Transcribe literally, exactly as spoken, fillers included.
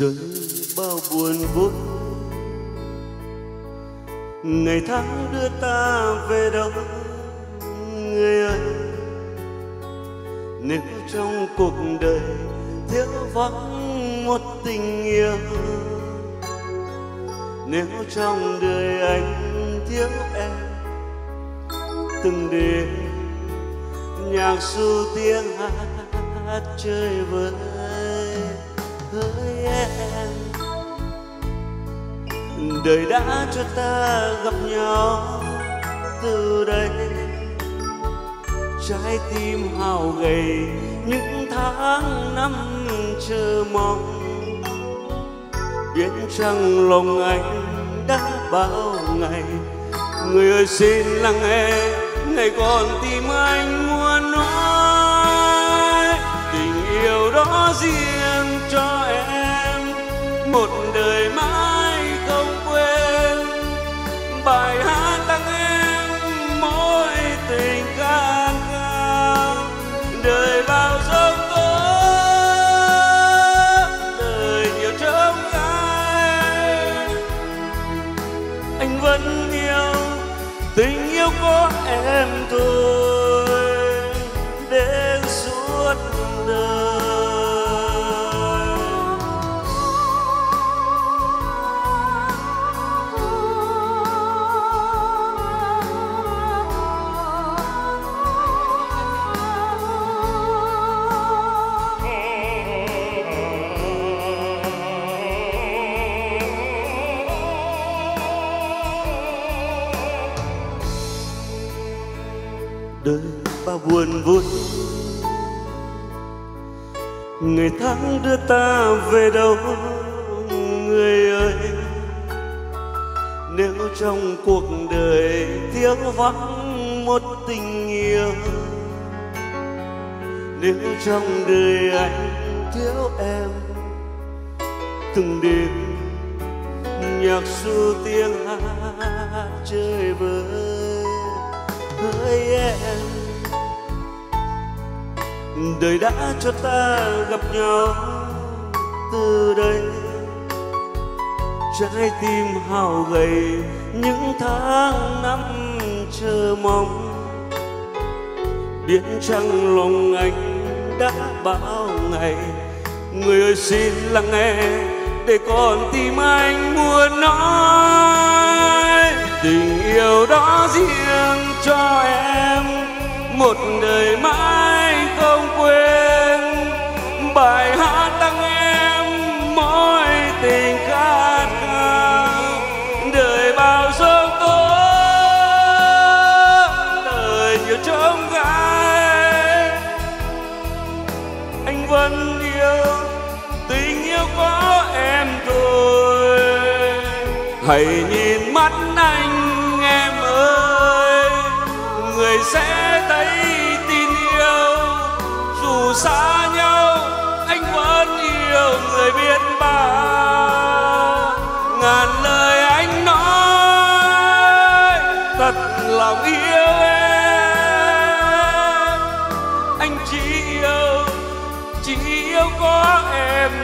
đời bao buồn vui, ngày tháng đưa ta về đâu người ơi. Nếu trong cuộc đời thiếu vắng một tình yêu, nếu trong đời anh thiếu em, từng đêm nhạc ru tiếng hát chơi với với em. Đời đã cho ta gặp nhau từ đây, trái tim hao gầy những tháng năm chờ mong. Biết rằng lòng anh đã bao ngày, người ơi xin lắng nghe, ngày còn tim anh muốn nói tình yêu đó riêng cho em, một đời mãi không quên. Bài hát tặng em mỗi tình ca cao, đời bao giông tố, đời nhiều trông gai. Anh vẫn yêu tình yêu có em thôi đến suốt đời. Đời bao buồn vui, ngày tháng đưa ta về đâu người ơi. Nếu trong cuộc đời thiếu vắng một tình yêu, nếu trong đời anh thiếu em, từng đêm nhạc ru tiếng hát chơi với với em. Đời đã cho ta gặp nhau từ đây, trái tim hao gầy những tháng năm chờ mong. Biết chăng lòng anh đã bao ngày, người ơi xin lắng nghe, để con tim anh muốn nói tình yêu đó riêng cho em, một đời mãi không quên. Bài hát tặng em mỗi tình khát khao, đời bao giông tố, đời nhiều trông gai. Anh vẫn yêu tình yêu có em thôi. Hãy nhìn mắt anh em ơi, người sẽ thấy tin yêu. Dù xa nhau anh vẫn yêu người biết bao. Ngàn lời anh nói thật lòng yêu em. Anh chỉ yêu, chỉ yêu có em